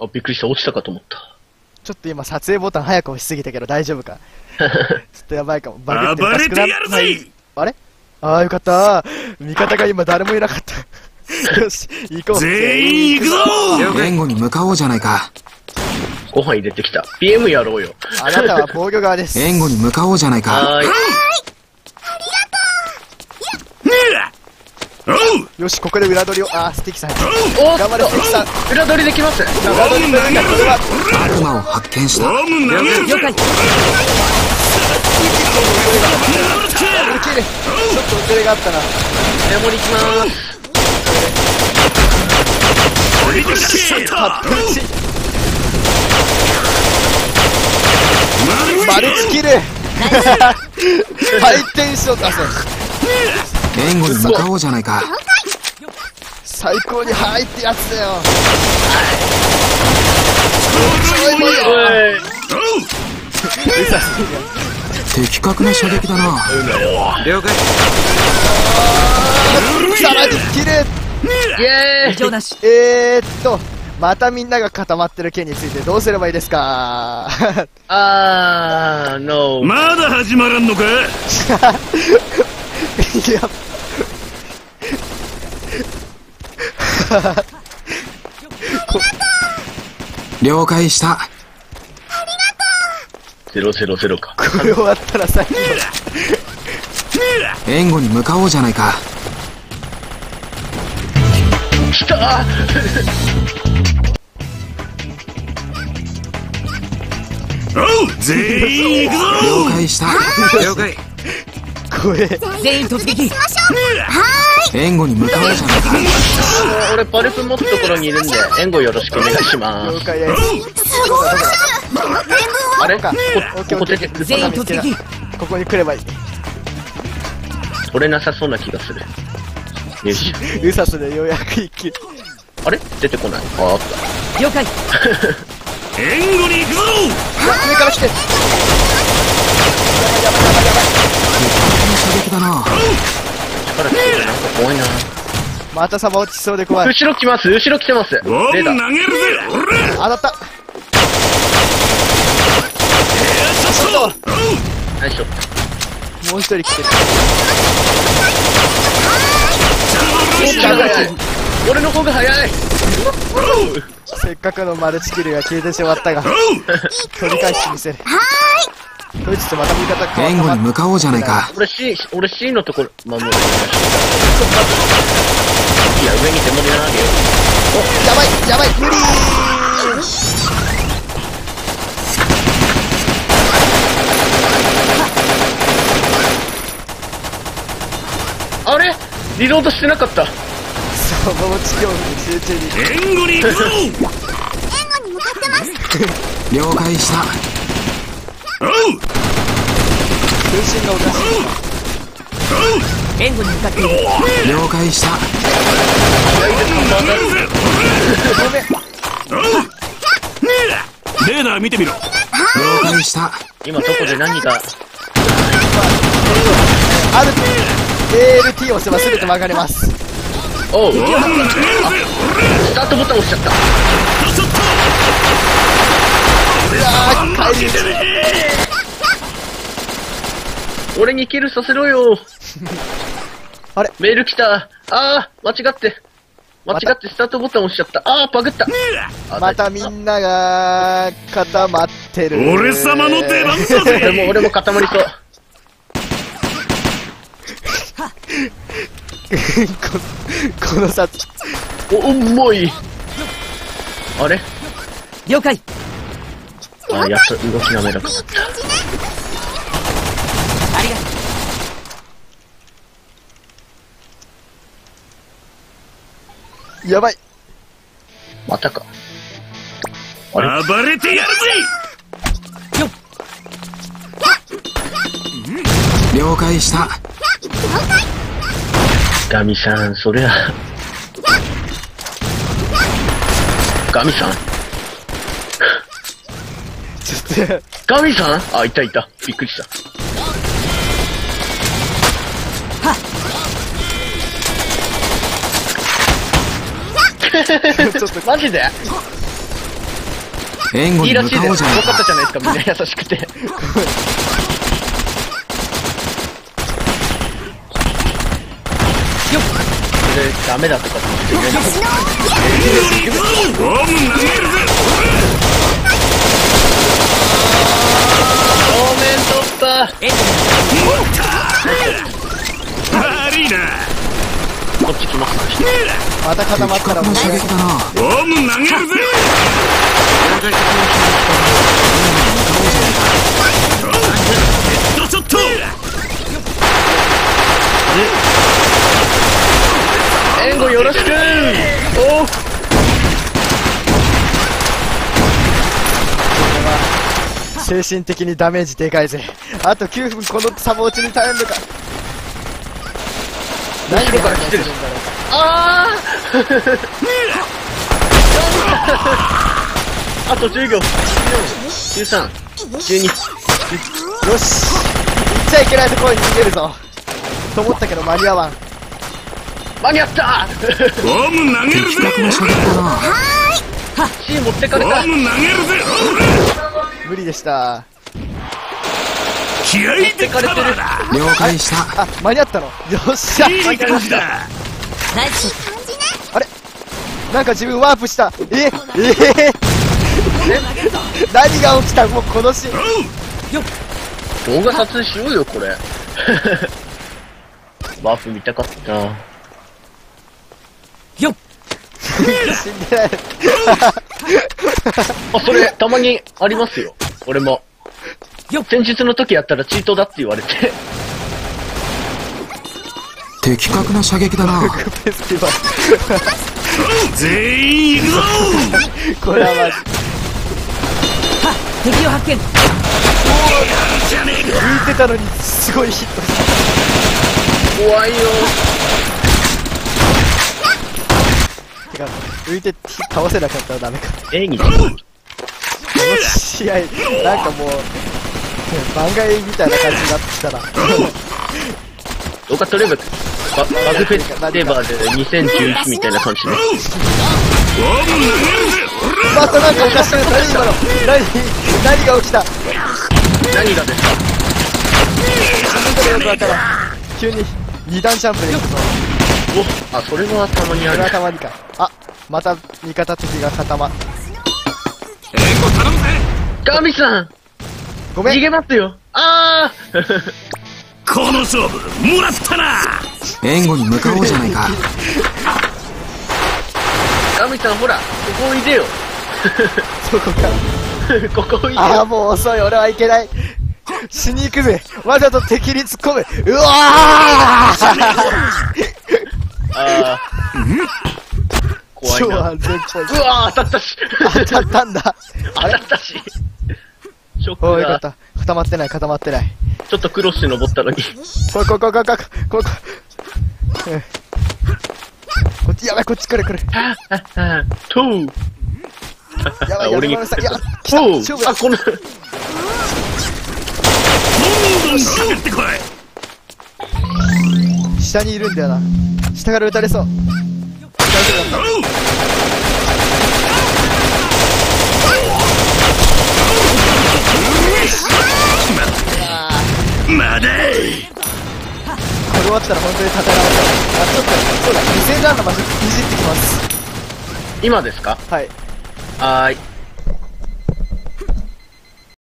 あ、びっくりした。落ちたかと思った。 ちょっと今撮影ボタン早く押しすぎたけど大丈夫か。ちょっとやばいかも。バグって暴れてやるぜ。 あれああ、よかったー。味方が今誰もいなかった。よし、行こう。 全員行くぞ。 援護に向かおうじゃないか。 ご飯入れてきた。PM やろうよ。 あなたは防御側です。 援護に向かおうじゃないか。 はーい。 よし、ここで裏取りを。あー、スティキさん。 おー頑張れ、スティキさん。 裏取りできます。 裏取りというか、これは。 悪魔を発見した。 ボム投げる。 了解。ちょっと遅れがあったな。 メモリ行きまーす。 タップ打ち。マルチキル。ハイテンションだぜ。 援護に向かおうじゃないか。 最高にハイってやつだよ。 的確な射撃だな。 了解。 さらにキル。 イエーイ。 以上なし。またみんなが固まってる件についてどうすればいいですか。 ノー。 まだ始まらんのか。 いや了解した。 000か。 これ終わったら最後。 援護に向かおうじゃないか。 来たー。 全員行くぞ。 了解した。 了解。 これ全員突撃。 援護に向かおうじゃないか。 俺パルプ持つところにいるんで援護よろしくお願いしま了す。 解です。 あれかここ出て全員突撃。 ここに来ればいい。 取れなさそうな気がする。よいしょ。 ウサスでようやく一気。 あれ出てこない。あった。 了解。 援護に行くぞ。 上から来て。 射撃だな。 力つけてなんか怖いな。 またサバ落ちそうで怖い。 後ろ来ます。後ろ来てます。 ボム投げレーダー。 るぜ。 当たった。 ナイスショット。 もう一人来てる。 俺の方が早い。 せっかくのマルチキルが消えてしまったが取り返してみせる。こいつとまた味方変援護に向かおうじゃないか。 俺 C のところ守る。いや上に手盛りなわけよ。 お、やばいやばい無理あれリロードしてなかった。 サバ落ち恐怖に集中に。 援護に行くぞ。 援護に向かってます。 了解した。 空心がおかしい。 援護に向かっている。 了解した。 ごめん。 レーダー見てみろ。 了解した。 今どこで何がある ALT を押せば全て曲がります。 おう。スタートボタン押しちゃった。 帰り俺にキルさせろよ。 あれメール来た。間違ってスタートボタン押しちゃった。バグった。 またみんなが固まってる。 俺様の出番だぜ。 俺も固まりそう。 この札重い。あれ了解。 やっと動き滑らかだった。 ありがとう。 やばい。 またか。あれ暴れてやるぜ。 了解した。 ガミさん、そりゃ。ガミさんちょっとガミさんいた。びっくりした。 ちょっとマジで援護いいらしいです。 に向かおうじゃないよかったか。 じゃないですか、みんな優しくて。 でダメだとかって言ってゴム投げるぜ正面突破。 悪いなこっち来ますね。 また固まったらもう射撃だな。 ゴム投げるぜヘッドショット援護よろしく。おう。 精神的にダメージでかいぜ。あと9分このサボ打ちに耐えるのか。何でから来てるんだろうああ。あと10秒。13、12。 か。よし、行っちゃいけないところに逃げるぞと思ったけど間に合わん。 間に合ったゴム投げるぜ的確な射撃だな。 C 持ってかれた。 ゴム投げるぜ無理でした。 気合いでカバーだ了解した。 あ、間に合ったの。よっしゃ。 いい感じだナイスあれ、なんか自分ワープした。何が起きた。もうこのシーン。 動画撮影しようよ、これ。ワープ見たかったな。 よっ死んでない。 あ、それ、たまにありますよ。俺も。 よっ先日の時やったらチートだって言われて。 的確な射撃だな。 フェスティバ全員行くぞル。これはマジ。 敵を発見じゃねえか浮いてたのにすごいヒットし怖いよ。 た。てか、浮いて倒せなかったらダメか。 演技この試合、なんかもう、漫画みたいな感じになってきたら。 動画撮れば、バグフェステーバーで2011みたいな感じね。 ゴム投げるぜまたなんかおかしい。何今の。何が起きた。 何がですか。 それよくわからん。急に2段ジャンプで行くぞ。 お、あ、それはたまにこれある。 はたまにか。あ、また味方敵が固ま。 援護頼むぜガミさん逃ごめん。 げますよ。あこの勝負もらったな援護に向かおうじゃないか。 ーガミさんほら、ここおいでよ。 そこか。 ここおいでああ、 よ。 もう遅い。俺はいけない。死に行くぜ。わざと敵に突っ込む。うわーあー怖い超な。 安全っぽい。 うわー当たったし。 当たったんだ。 当たったし。ショックが、 おーよかった。固まってない、固まってない。 ちょっとクロスに登ったのに。 こっち、やばい、こっち来る。 トゥやばい、 俺にやめなさい。いや、来た。 トゥ勝負だ。 あ、この、 どんどんかけてこい下にいるんだよな。下から撃たれそう。大丈夫だった。 まだこれ終わったら本当に戦えなかった。あ、ちょっと、そうだ、2000段の場所いじってきます。 今ですか。 はい。 はーい。